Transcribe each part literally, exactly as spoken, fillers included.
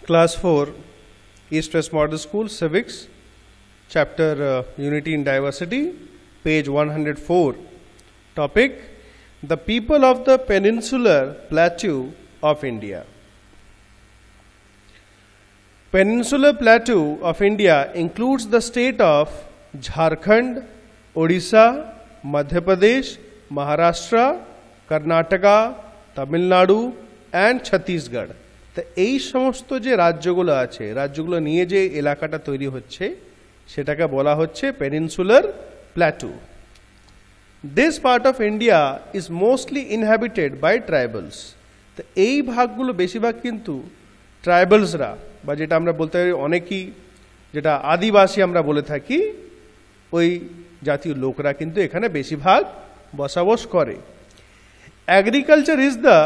Class four, East West Model School, Civics, Chapter uh, Unity in Diversity, page one hundred four. Topic: the people of the Peninsular Plateau of India. Peninsular Plateau of India includes the state of Jharkhand, Odisha, Madhya Pradesh, Maharashtra, Karnataka, Tamil Nadu and Chhattisgarh. তো এই সমস্ত যে রাজ্যগুলো আছে, রাজ্যগুলো নিয়ে যে এলাকাটা তৈরি হচ্ছে সেটাকে বলা হচ্ছে peninsular plateau. This part of India is mostly inhabited by tribals. তো এই ভাগগুলো বেশিরভাগ কিন্তু ট্রাইবালসরা বা যেটা আমরা বলতে পারি অনেকেই যেটা আদিবাসী আমরা বলে থাকি, ওই জাতীয় লোকরা কিন্তু এখানে বেশিরভাগ বসবাস করে। Agriculture is the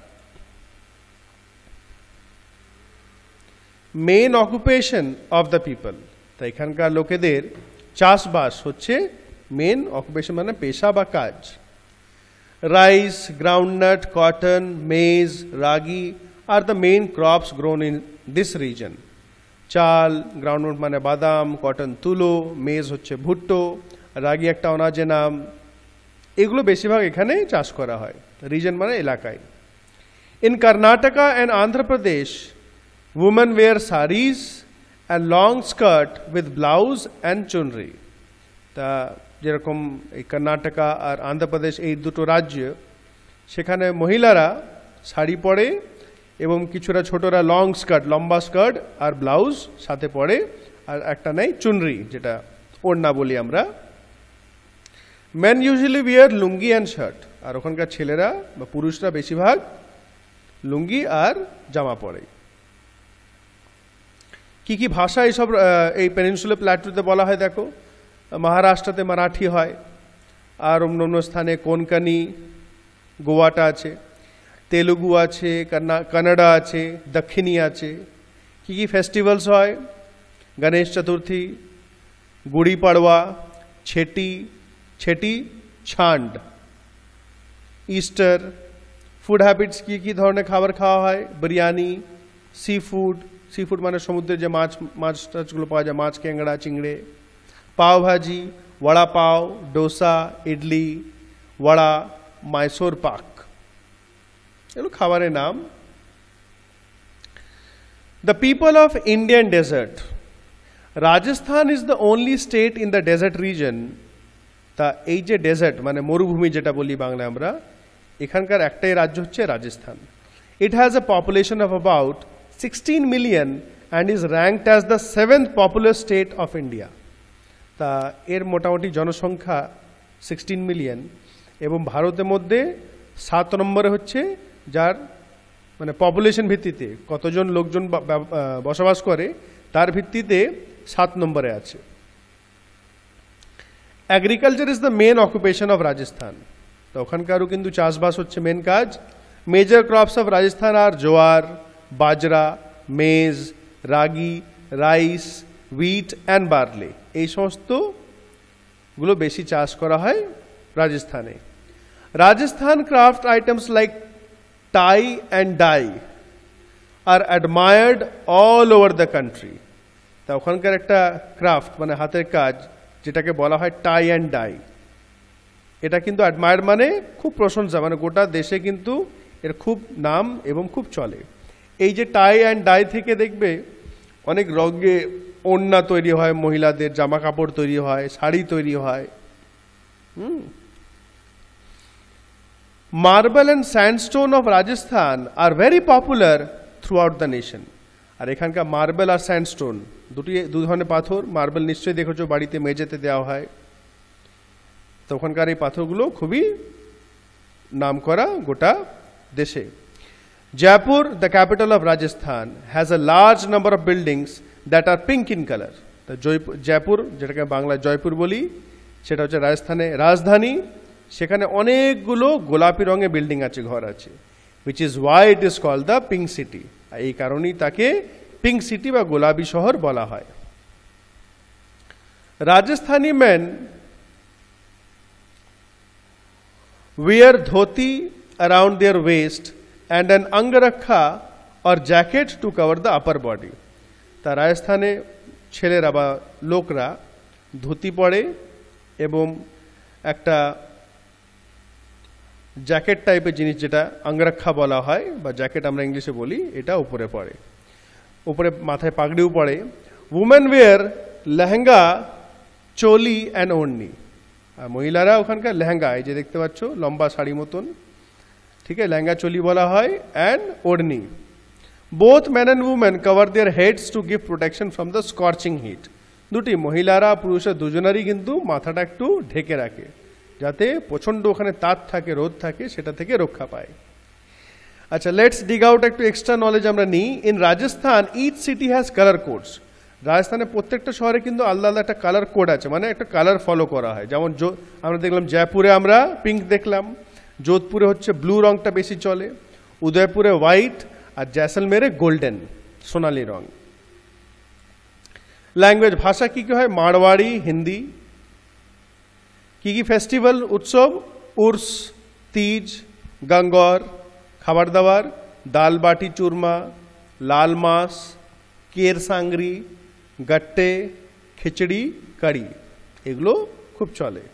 main occupation of the people. তো এখানকার লোকেদের চাষবাস হচ্ছে মেন অকুপেশন, মানে পেশা বা কাজ। Rice, groundnut, cotton, maize, ragi are the main crops grown in this region. চাল, গ্রাউন্ডনাট মানে বাদাম, কটন তুলো, মেজ হচ্ছে ভুট্টো, রাগি একটা অনাজের নাম, এগুলো বেশিরভাগ এখানে চাষ করা হয়। রিজন মানে এলাকায়। In Karnataka and Andhra Pradesh women wear saris and long skirt with blouse and chunri. তা যেরকম এই কর্ণাটকা আর অন্ধ্রপ্রদেশ এই দুটো রাজ্য, সেখানে মহিলারা শাড়ি পরে এবং কিছুটা ছোটরা লং স্কার্ট, লম্বা স্কার্ট আর ব্লাউজ সাথে পরে, আর একটা নেই চুনরি যেটা ওড়না বলি আমরা। Men usually wear lungi and shirt, আর ওখানকার ছেলেরা বা পুরুষরা বেশিরভাগ লুঙ্গি আর জামা পরে। কি কি ভাষা এইসব এই পেনিনসুলার প্ল্যাটুতে বলা হয় দেখো, মহারাষ্ট্রতে মারাঠি হয়, আর অন্য অন্য স্থানে কোনকানি, গোয়াটা আছে, তেলুগু আছে, কানাডা আছে, দক্ষিণী আছে। কি কি ফেস্টিভ্যালস হয়? গণেশ চতুর্থী, গুড়ি পাড়ওয়া, ছেটি ছেটি ছান্ড, ইস্টার। ফুড হ্যাবিটস, কি কি ধরনের খাবার খাওয়া হয়? Biryani, seafood, seafood মানে সমুদ্রের যে মাছ মাছ টাছগুলো পাওয়া যায়, মাছ, ক্যাংড়া, চিংড়ে। পাও ভাজি, ওয়াড়া পাও, ডোসা, ইডলি, ওয়াড়া, মাইসোর পাক, এগুলো খাবারের নাম। The people of Indian desert. Rajasthan is the only state in the desert region. তা এই যে ডেজার্ট মানে মরুভূমি যেটা বলি বাংলায় আমরা, এখানকার একটাই রাজ্য হচ্ছে Rajasthan. It has a population of about sixteen million and is ranked as the seventh populous state of India. তা এর মোটামুটি জনসংখ্যা সিক্সটিন মিলিয়ন এবং ভারতের মধ্যে সাত নম্বরে হচ্ছে, যার মানে পপুলেশন ভিত্তিতে কতজন লোকজন বসবাস করে তার ভিত্তিতে সাত নম্বরে আছে। Agriculture is the main occupation of Rajasthan. তো ওখানকারও কিন্তু চাষবাস হচ্ছে মেন কাজ। Major crops of Rajasthan are jowar, bajra, maize, ragi, rice, wheat and barley. এই সমস্তগুলো বেশি চাষ করা হয় রাজস্থানে। Rajasthan craft items like tie and dye are admired all over the country. তা ওখানকার একটা ক্রাফট মানে হাতের কাজ যেটাকে বলা হয় টাই অ্যান্ড ডাই, এটা কিন্তু অ্যাডমায়ার্ড মানে খুব প্রশংসা, মানে গোটা দেশে কিন্তু এর খুব নাম এবং খুব চলে। এই যে টাই অ্যান্ড ডাই থেকে দেখবে অনেক রঙে ওড়না তৈরি হয়, মহিলাদের জামা কাপড় তৈরি হয়, শাড়ি তৈরি হয়। Hmm marble and sandstone of Rajasthan are very popular throughout the nation. আর এখানকার মার্বেল আর স্যান্ডস্টোন দুটি দু ধরনের পাথর। মার্বেল নিশ্চয়ই দেখেছো বাড়িতে মেঝেতে দেওয়া হয়, তো ওখানকার এই পাথরগুলো খুবই নাম করা গোটা দেশে। Jaipur, the capital of Rajasthan, has a large number of buildings that are pink in color. তো জয়পুর, যেটাকে বাংলায় জয়পুর বলি, সেটা হচ্ছে রাজস্থানে রাজধানী। সেখানে অনেকগুলো গোলাপি রঙের বিল্ডিং আছে, ঘর আছে, which is why it is called the pink city. এই কারণেই তাকে পিঙ্ক সিটি বা গোলাপি শহর বলা হয়। Rajasthani men wear dhoti around their waist and an angarakha or jacket to cover the upper body. তা রাজস্থানে ছেলেরা বা লোকরা ধুতি পরে এবং একটা জ্যাকেট টাইপের জিনিস যেটা অঙ্গরক্ষা বলা হয় বা জ্যাকেট আমরা ইংলিশে বলি, এটা উপরে পড়ে, উপরে মাথায় পাগড়িও পড়ে। Women wear lehenga, choli and odhni. আর মহিলারা ওখানকার লেহেঙ্গা, এই যে দেখতে পাচ্ছ লম্বা শাড়ি মতন, ঠিক আছে, লেহেঙ্গা চোলি বলা হয়, and odhni. Both man and women cover their heads to give protection from the scorching heat. দুটি মহিলারা পুরুষের দুজনারই কিন্তু মাথাটা একটু ঢেকে রাখে, যাতে প্রচণ্ড ওখানে তাপ থাকে, রোদ থাকে, সেটা থেকে রক্ষা পায়। আচ্ছা, লেটস ডিগ আউট একটু এক্সট্রা নলেজ আমরা নিই। In Rajasthan each city has colour codes. রাজস্থানের প্রত্যেকটা শহরে কিন্তু আলাদা আলাদা একটা কালার কোড আছে, মানে একটা কালার ফলো করা হয়। যেমন আমরা দেখলাম জয়পুরে আমরা পিঙ্ক দেখলাম, যোধপুরে হচ্ছে ব্লু রংটা বেশি চলে, উদয়পুরে হোয়াইট, আর জয়সলমেরে গোল্ডেন, সোনালি রং। ল্যাঙ্গুয়েজ, ভাষা কী কী হয়? মারওয়াড়ি, হিন্দি। কী কী ফেস্টিভ্যাল, উৎসব? উর্স, তিজ, গঙ্গর। খাবার দাবার, দাল বাটি চুরমা, লাল মাস, কের সাংরি, গাট্টে, খিচড়ি, কারি, এগুলো খুব চলে।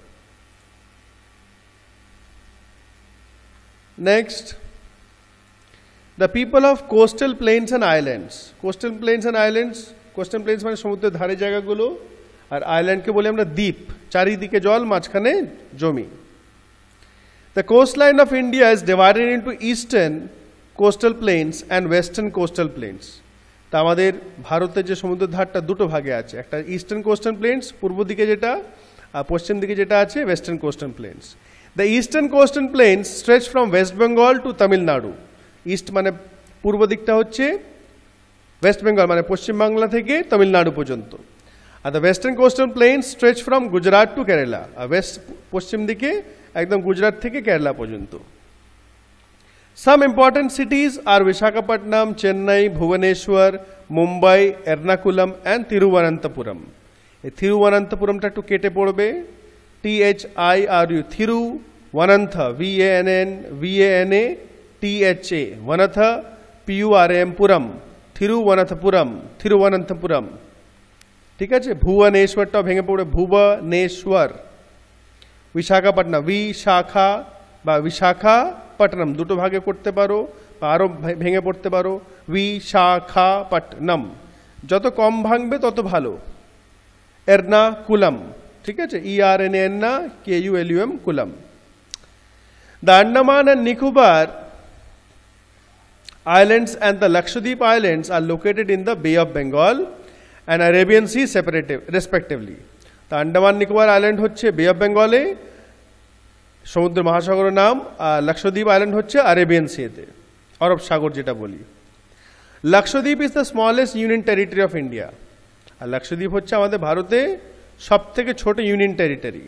Next, the people of coastal plains and islands. Coastal plains and islands, coastal plains মানে সমুদ্রের ধারে জায়গাগুলো, আর আইল্যান্ডকে বলি আমরা দ্বীপ, চারিদিকে জল, মাঝখানে জমি। The coastline of India is divided into eastern coastal plains and western coastal plains. তা আমাদের ভারতের যে সমুদ্রের ধারটা দুটো ভাগে আছে, একটা ইস্টার্ন কোস্টাল প্লেন্স পূর্ব দিকে যেটা, আর পশ্চিম দিকে যেটা আছে western coastal plains. The eastern coastal plains stretch from West Bengal to Tamil Nadu. East মানে পূর্ব দিকটা হচ্ছে ওয়েস্ট বেঙ্গল মানে পশ্চিমবাংলা থেকে তামিলনাড়ু পর্যন্ত, আর the western coastal plains stretch from Gujarat to Kerala. আর ওয়েস্ট পশ্চিম দিকে একদম গুজরাট থেকে কেরালা পর্যন্ত। Some important cities are Visakhapatnam, Chennai, Bhubaneswar, Mumbai, Ernakulam and Thiruvananthapuram. এই থিরুভানান্তপুরমটা একটু কেটে পড়বে, T H I R U, Thiru, Vanantha, V A N N, V A N A, T H A, Vanatha, P U R M, Puram, Thiruvananthapuram, Thiruvananthapuram, ঠিক আছে। ভুবনেশ্বরটাও ভেঙে পড়বে, ভুবনেশ্বর। বিশাখাপট্টনম, বিশাখা বা বিশাখাপট্টনম দুটো ভাগে করতে পারো, বা আরও ভেঙে পড়তে পারো, বিশাখাপট্টনম। যত কম ভাঙবে তত ভালো। এর্নাকুলাম, ঠিক আছে, E R N Erna, K U L U M, Kulam. The Andaman and Nicobar Islands and the Lakshadweep Islands are located in the Bay of Bengal and Arabian Sea separative, respectively. The Andaman Nicobar Island হচ্ছে বে of বেঙ্গলে, সমুদ্র মহাসাগরের নাম, আর Lakshadweep island হচ্ছে Arabian সিতে, আরব সাগর যেটা বলি। Lakshadweep is the smallest union territory of India. আর লাক্ষাদ্বীপ হচ্ছে আমাদের ভারতে সব থেকে ছোট ইউনিয়ন টেরিটরি।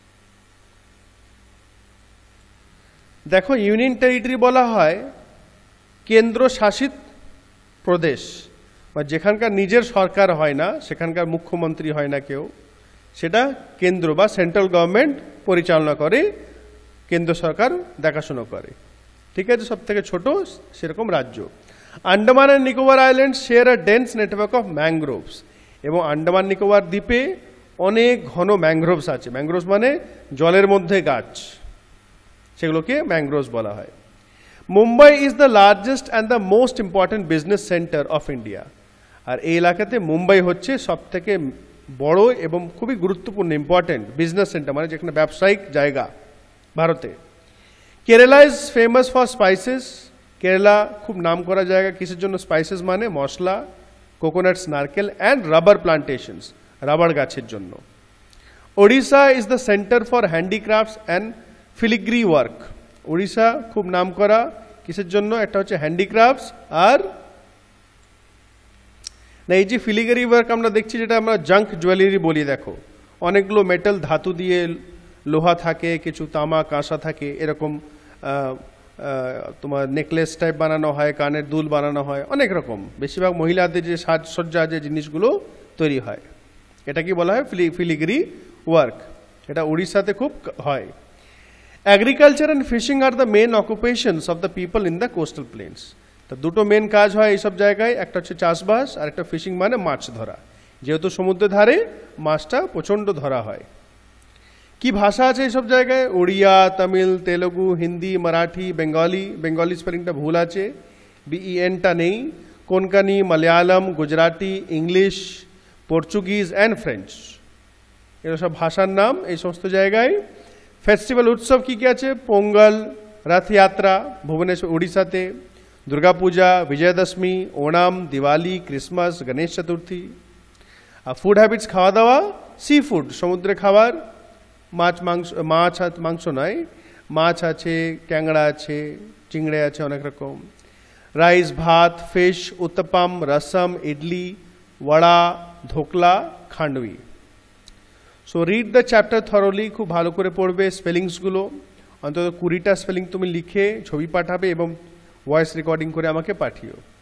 দেখো, ইউনিয়ন টেরিটরি বলা হয় কেন্দ্র শাসিত প্রদেশ, বা যেখানকার নিজের সরকার হয় না, সেখানকার মুখ্যমন্ত্রী হয় না কেউ, সেটা কেন্দ্র বা সেন্ট্রাল গভর্নমেন্ট পরিচালনা করে, কেন্দ্র সরকার দেখাশোনা করে, ঠিক আছে, সব থেকে ছোট সেরকম রাজ্য। Andaman and Nicobar island share a dense network of mangroves. এবং আন্দামান নিকোবর দ্বীপে অনেক ঘন ম্যাংগ্রোভস আছে। ম্যাংগ্রোভস মানে জলের মধ্যে গাছ, সেগুলোকে ম্যাংগ্রোভস বলা হয়। Mumbai is the largest and the most important business centre of India. আর এই এলাকাতে মুম্বাই হচ্ছে সব থেকে বড় এবং খুবই গুরুত্বপূর্ণ ইম্পর্ট্যান্ট বিজনেস সেন্টার, মানে যেখানে ব্যবসায়িক জায়গা ভারতে। Kerala is famous for spices. Kerala খুব নাম করা জায়গা কিসের জন্য? স্পাইসেস মানে মশলা, কোকোনাটস, নারকেল অ্যান্ড রাবার প্লান্টেশনস, রাবার গাছের জন্য। Odisha is the centre for handicrafts and filigree work. Odisha খুব নাম করা কিসের জন্য? একটা হচ্ছে হ্যান্ডিক্রাফটস, আর না এই যে ফিলিগ্রি ওয়ার্ক আমরা দেখছি, যেটা আমরা জাঙ্ক জুয়েলারি বলি, দেখো অনেকগুলো মেটাল ধাতু দিয়ে, লোহা থাকে, কিছু তামা কাঁসা থাকে, এরকম তোমার নেকলেস টাইপ বানানো হয়, কানের দুল বানানো হয়, অনেক রকম। বেশিরভাগ মহিলাদের যে সাজসজ্জা যে জিনিসগুলো তৈরি হয়, এটা কি বলা হয়? Filigree work. এটা উড়িষ্যাতে খুব হয়। Agriculture and fishing are the main occupations of the people in the coastal plains. তো দুটো মেন কাজ হয় এইসব জায়গায়, একটা হচ্ছে চাষবাস আর একটা ফিশিং মানে মাছ ধরা, যেহেতু সমুদ্রের ধারে মাছটা প্রচণ্ড ধরা হয়। কি ভাষা আছে এইসব জায়গায়? উড়িয়া, তামিল, তেলুগু, হিন্দি, মারাঠি, বেঙ্গলি। বেঙ্গলি স্পেলিংটা ভুল আছে, বিইএনটা নেই। Konkani, Malayalam, Gujarati, English, Portuguese and French, এগুলো সব ভাষার নাম এই সমস্ত জায়গায়। ফেস্টিভ্যাল উৎসব কী কী আছে? পোঙ্গল, রথযাত্রা ভুবনেশ্বর উড়িষ্যাতে, দুর্গাপূজা, বিজয়াদশমী, ওণাম, দিওয়ালি, ক্রিসমাস, গণেশ চতুর্থী। আর ফুড হ্যাবিটস, খাওয়া দাওয়া, সি ফুড, সমুদ্রে খাবার, মাছ মাংস, মাছ মাংস নয়, মাছ আছে, ট্যাংরা আছে, চিংড়ে আছে অনেক রকম। রাইস, ভাত, fish, uttapam, rasam, idli, vada, dhokla, khandvi. So read the chapter thoroughly, খুব ভালো করে পড়বে। স্পেলিংসগুলো অন্তত কুড়িটা স্পেলিং তুমি লিখে ছবি পাঠাবে এবং ভয়েস রেকর্ডিং করে আমাকে পাঠিও।